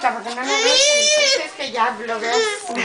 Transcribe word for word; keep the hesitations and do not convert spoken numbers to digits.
porque no me ves, entonces que ya lo veas.